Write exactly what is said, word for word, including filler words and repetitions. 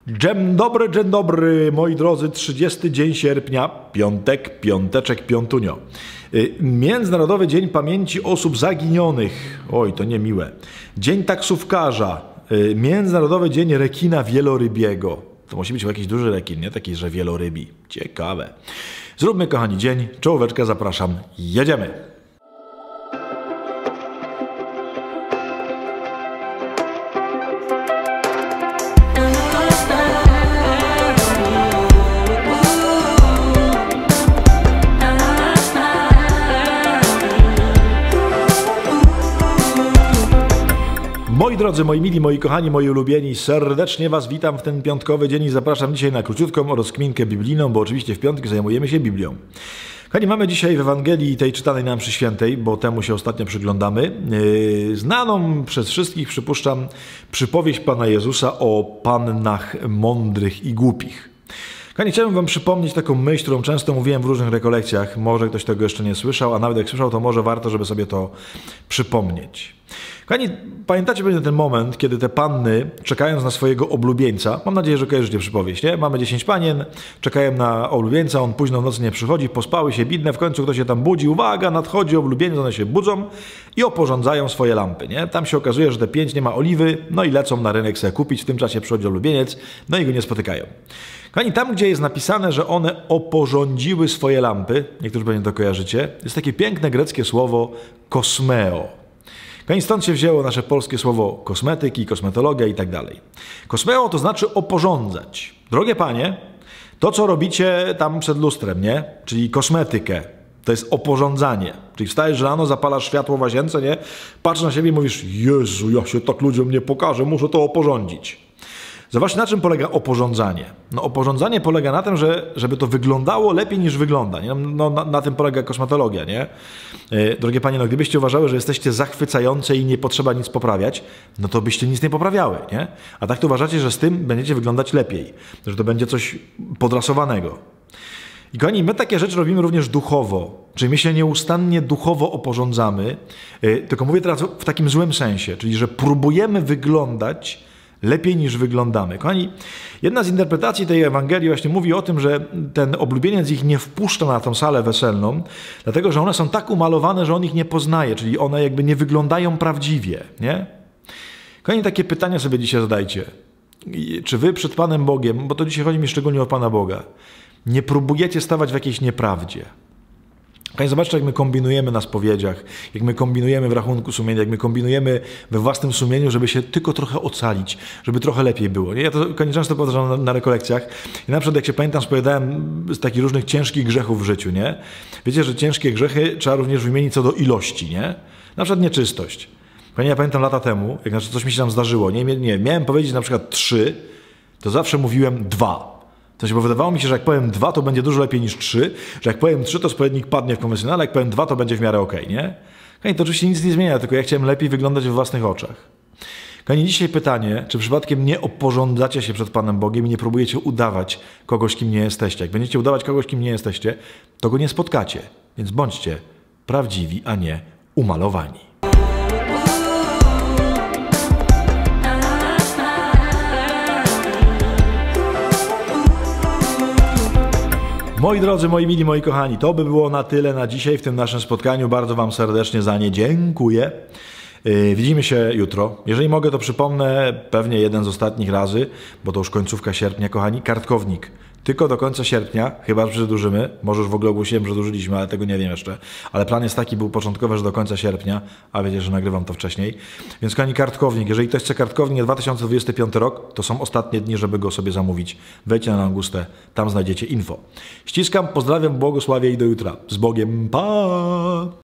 Dzień dobry, dzień dobry, moi drodzy, trzydziesty dzień sierpnia, piątek, piąteczek, piątunio. Międzynarodowy Dzień Pamięci Osób Zaginionych, oj, to niemiłe. Dzień taksówkarza, Międzynarodowy Dzień Rekina Wielorybiego. To musi być jakiś duży rekin, nie taki, że wielorybi. Ciekawe. Zróbmy, kochani, dzień, czołóweczkę, zapraszam, jedziemy. Moi drodzy, moi mili, moi kochani, moi ulubieni, serdecznie Was witam w ten piątkowy dzień i zapraszam dzisiaj na króciutką rozkminkę biblijną, bo oczywiście w piątki zajmujemy się Biblią. Kochani, mamy dzisiaj w Ewangelii tej czytanej nam przy świętej, bo temu się ostatnio przyglądamy, yy, znaną przez wszystkich, przypuszczam, przypowieść Pana Jezusa o pannach mądrych i głupich. Kochani, chciałbym Wam przypomnieć taką myśl, którą często mówiłem w różnych rekolekcjach. Może ktoś tego jeszcze nie słyszał, a nawet jak słyszał, to może warto, żeby sobie to przypomnieć. Kochani, pamiętacie będzie ten moment, kiedy te panny, czekając na swojego oblubieńca, mam nadzieję, że kojarzycie przypowieść, nie? Mamy dziesięć panien, czekają na oblubieńca, on późno w nocy nie przychodzi, pospały się, bidne, w końcu ktoś się tam budzi, uwaga, nadchodzi oblubieńca, one się budzą i oporządzają swoje lampy, nie? Tam się okazuje, że te pięć nie ma oliwy, no i lecą na rynek sobie kupić, w tym czasie przychodzi oblubieniec, no i go nie spotykają. Kochani, tam, gdzie jest napisane, że one oporządziły swoje lampy, niektórzy pewnie to kojarzycie, jest takie piękne greckie słowo kosmeo. Kochani, stąd się wzięło nasze polskie słowo kosmetyki, kosmetologia i tak dalej. Kosmeo to znaczy oporządzać. Drogie panie, to co robicie tam przed lustrem, nie? Czyli kosmetykę, to jest oporządzanie. Czyli wstajesz rano, zapalasz światło w łazience, nie? Patrz na siebie i mówisz, Jezu, ja się tak ludziom nie pokażę, muszę to oporządzić. Zobaczcie, na czym polega oporządzanie. No, oporządzanie polega na tym, że żeby to wyglądało lepiej niż wygląda. Nie? No, na, na tym polega kosmetologia, nie? Yy, drogie panie, no, gdybyście uważały, że jesteście zachwycające i nie potrzeba nic poprawiać, no to byście nic nie poprawiały, nie? A tak to uważacie, że z tym będziecie wyglądać lepiej, że to będzie coś podrasowanego. I kochani, my takie rzeczy robimy również duchowo, czyli my się nieustannie duchowo oporządzamy, yy, tylko mówię teraz w takim złym sensie, czyli że próbujemy wyglądać lepiej niż wyglądamy. Kochani, jedna z interpretacji tej Ewangelii właśnie mówi o tym, że ten oblubieniec ich nie wpuszcza na tą salę weselną, dlatego że one są tak umalowane, że on ich nie poznaje, czyli one jakby nie wyglądają prawdziwie, nie? Kochani, takie pytania sobie dzisiaj zadajcie. Czy wy przed Panem Bogiem, bo to dzisiaj chodzi mi szczególnie o Pana Boga, nie próbujecie stawać w jakiejś nieprawdzie? Kochani, zobaczcie, jak my kombinujemy na spowiedziach, jak my kombinujemy w rachunku sumienia, jak my kombinujemy we własnym sumieniu, żeby się tylko trochę ocalić, żeby trochę lepiej było. Nie? Ja to kochani, często powtarzam na, na rekolekcjach. I na przykład, jak się pamiętam, spowiadałem z takich różnych ciężkich grzechów w życiu, nie? Wiecie, że ciężkie grzechy trzeba również wymienić co do ilości, nie? Na przykład nieczystość. Kochani, ja pamiętam lata temu, jak coś mi się tam zdarzyło, nie, nie miałem powiedzieć na przykład trzy, to zawsze mówiłem dwa. To się, bo wydawało mi się, że jak powiem dwa, to będzie dużo lepiej niż trzy, że jak powiem trzy, to spowiednik padnie w konwencjonale, jak powiem dwa, to będzie w miarę okej, okay, nie? Kochani, to oczywiście nic nie zmienia, tylko ja chciałem lepiej wyglądać we własnych oczach. Kochani, dzisiaj pytanie, czy przypadkiem nie oporządzacie się przed Panem Bogiem i nie próbujecie udawać kogoś, kim nie jesteście. Jak będziecie udawać kogoś, kim nie jesteście, to go nie spotkacie. Więc bądźcie prawdziwi, a nie umalowani. Moi drodzy, moi mili, moi kochani, to by było na tyle na dzisiaj w tym naszym spotkaniu. Bardzo Wam serdecznie za nie dziękuję. Yy, widzimy się jutro. Jeżeli mogę, to przypomnę pewnie jeden z ostatnich razy, bo to już końcówka sierpnia, kochani, kartkownik. Tylko do końca sierpnia, chyba że przedłużymy, może już w ogóle ogłosiłem, że przedłużyliśmy, ale tego nie wiem jeszcze. Ale plan jest taki, był początkowy, że do końca sierpnia, a wiecie, że nagrywam to wcześniej. Więc kochani, kartkownik. Jeżeli ktoś chce kartkownik na dwa tysiące dwudziesty piąty rok, to są ostatnie dni, żeby go sobie zamówić. Wejdźcie na Langustę, tam znajdziecie info. Ściskam, pozdrawiam, błogosławię i do jutra. Z Bogiem, pa!